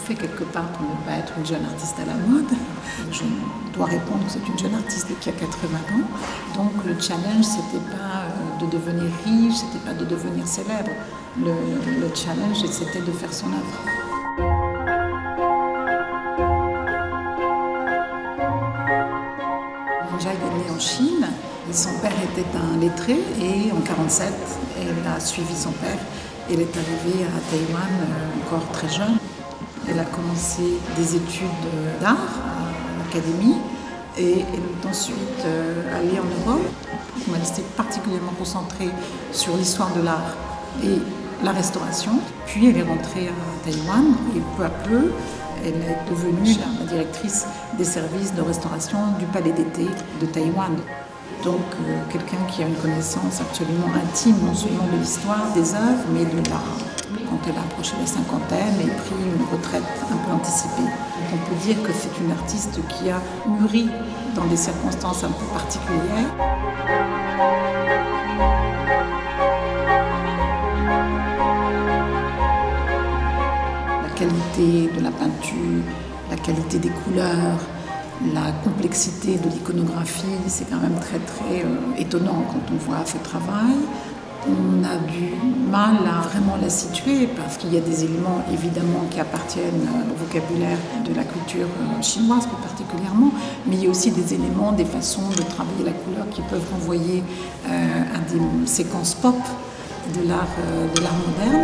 fait quelque part pour ne pas être une jeune artiste à la mode. Je dois répondre que c'est une jeune artiste qui a 80 ans. Donc le challenge, c'était pas de devenir riche, c'était pas de devenir célèbre. Le challenge, c'était de faire son œuvre. Jai est née en Chine. Son père était un lettré et en 1947, elle a suivi son père. Elle est arrivée à Taïwan encore très jeune. Elle a commencé des études d'art à l'académie et elle est ensuite allée en Europe. Elle s'est particulièrement concentrée sur l'histoire de l'art et la restauration. Puis elle est rentrée à Taïwan et peu à peu, elle est devenue la directrice des services de restauration du Palais d'été de Taïwan. Donc quelqu'un qui a une connaissance absolument intime, non seulement de l'histoire, des œuvres, mais de l'art. Quand elle a approché la cinquantaine, elle a pris une retraite un peu anticipée. On peut dire que c'est une artiste qui a mûri dans des circonstances un peu particulières. La qualité de la peinture, la qualité des couleurs, la complexité de l'iconographie, c'est quand même très étonnant quand on voit ce travail. On a du mal à vraiment la situer parce qu'il y a des éléments évidemment qui appartiennent au vocabulaire de la culture chinoise plus particulièrement, mais il y a aussi des éléments, des façons de travailler la couleur qui peuvent renvoyer à des séquences pop de l'art moderne.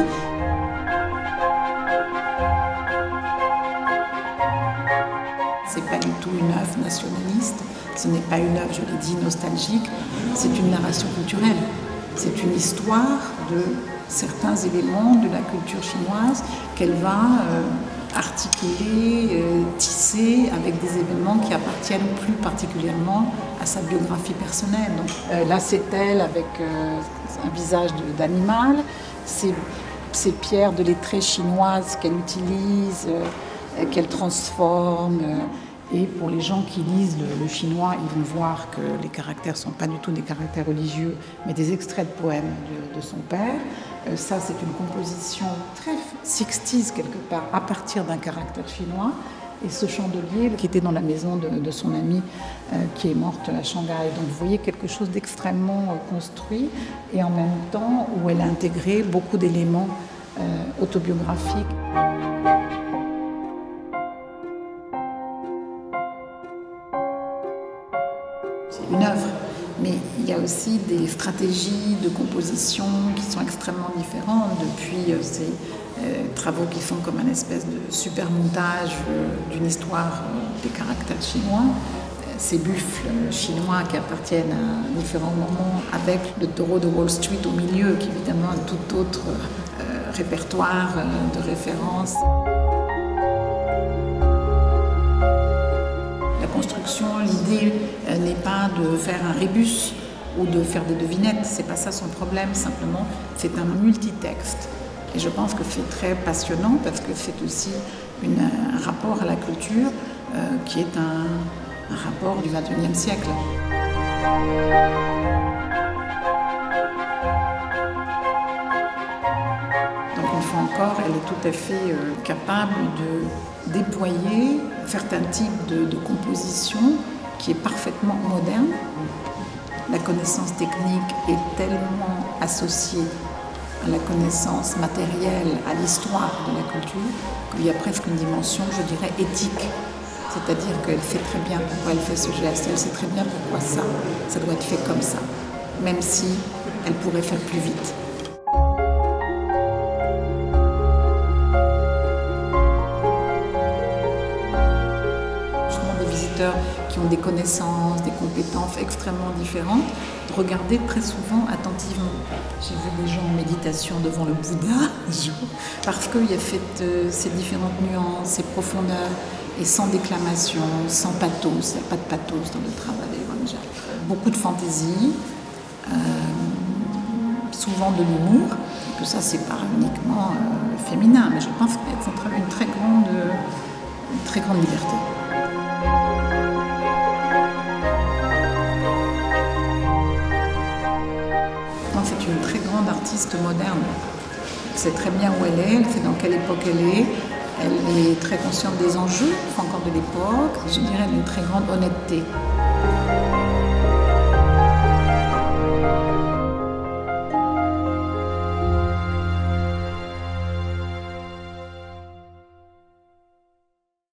Ce n'est pas du tout une œuvre nationaliste, ce n'est pas une œuvre, je l'ai dit, nostalgique, c'est une narration culturelle. C'est une histoire de certains éléments de la culture chinoise qu'elle va articuler, tisser avec des événements qui appartiennent plus particulièrement à sa biographie personnelle. Donc, là, c'est elle avec un visage d'animal, ces pierres de lettrées chinoises qu'elle utilise, qu'elle transforme. Et pour les gens qui lisent le chinois, ils vont voir que les caractères ne sont pas du tout des caractères religieux, mais des extraits de poèmes de son père. Ça, c'est une composition très 60s quelque part, à partir d'un caractère chinois. Et ce chandelier qui était dans la maison de son amie qui est morte à Shanghai. Donc vous voyez quelque chose d'extrêmement construit et en même temps où elle a intégré beaucoup d'éléments autobiographiques. C'est une œuvre, mais il y a aussi des stratégies de composition qui sont extrêmement différentes depuis ces travaux qui font comme un espèce de super montage d'une histoire des caractères chinois, ces buffles chinois qui appartiennent à différents moments avec le taureau de Wall Street au milieu qui est évidemment un tout autre répertoire de références. L'idée n'est pas de faire un rébus ou de faire des devinettes, c'est pas ça son problème, simplement c'est un multitexte. Et je pense que c'est très passionnant parce que c'est aussi un rapport à la culture qui est un rapport du XXIe siècle. Donc une fois encore, elle est tout à fait capable de déployer certains types de composition qui est parfaitement moderne. La connaissance technique est tellement associée à la connaissance matérielle, à l'histoire de la culture, qu'il y a presque une dimension, je dirais, éthique. C'est-à-dire qu'elle sait très bien pourquoi elle fait ce geste, elle sait très bien pourquoi ça doit être fait comme ça, même si elle pourrait faire plus vite. Qui ont des connaissances, des compétences extrêmement différentes, de regarder très souvent attentivement. J'ai vu des gens en méditation devant le Bouddha un jour, parce qu'il y a ces différentes nuances, ces profondeurs, et sans déclamation, sans pathos. Il n'y a pas de pathos dans le travail d'Ewan Jai. Beaucoup de fantaisie, souvent de l'humour, que ça c'est pas uniquement féminin, mais je pense qu'elle travaille une très grande liberté. C'est une très grande artiste moderne. Elle sait très bien où elle est, elle sait dans quelle époque elle est. Elle est très consciente des enjeux, encore de l'époque. Je dirais une très grande honnêteté.